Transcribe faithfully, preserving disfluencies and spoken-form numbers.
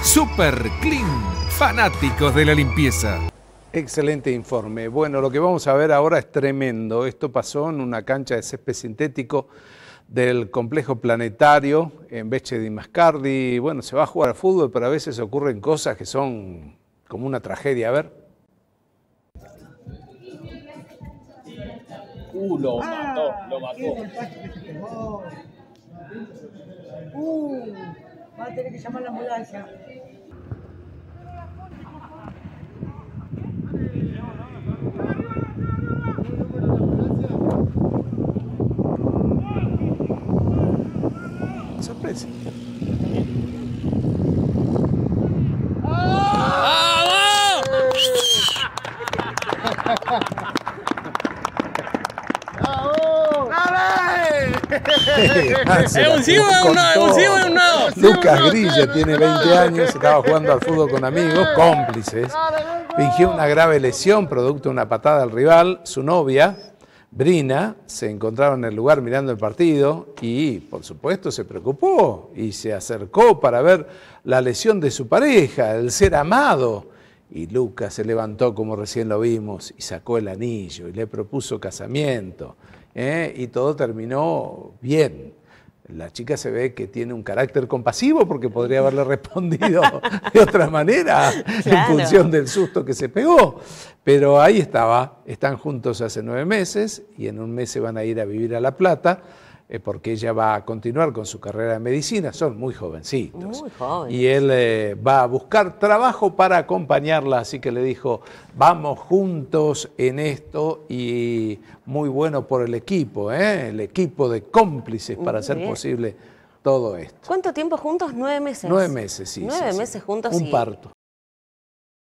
Super Clean, fanáticos de la limpieza. Excelente informe. Bueno, lo que vamos a ver ahora es tremendo. Esto pasó en una cancha de césped sintético del complejo planetario en Becce di Mascardi. Bueno, se va a jugar al fútbol, pero a veces ocurren cosas que son como una tragedia. A ver. Uh, lo mató, lo mató. Uh, va a tener que llamar a la ambulancia. Sorpresa. Es un sí o un no, es un sí o un no. Lucas Grilla tiene veinte años, estaba jugando al fútbol con amigos, cómplices. Fingió una grave lesión producto de una patada al rival. Su novia, Brina, se encontraba en el lugar mirando el partido y, por supuesto, se preocupó y se acercó para ver la lesión de su pareja, el ser amado. Y Lucas se levantó, como recién lo vimos, y sacó el anillo y le propuso casamiento. ¿eh? Y todo terminó bien. La chica se ve que tiene un carácter compasivo porque podría haberle respondido de otra manera, claro, en función del susto que se pegó. Pero ahí estaba, están juntos hace nueve meses y en un mes se van a ir a vivir a La Plata eh, porque ella va a continuar con su carrera de medicina, son muy jovencitos. Muy jóvenes. Y él eh, va a buscar trabajo para acompañarla, así que le dijo, vamos juntos en esto y muy bueno por el equipo, ¿eh? el equipo de cómplices para hacer bien posible todo esto. ¿Cuánto tiempo juntos? Nueve meses. Nueve meses, sí. Nueve sí, meses sí. juntos. Un y... parto.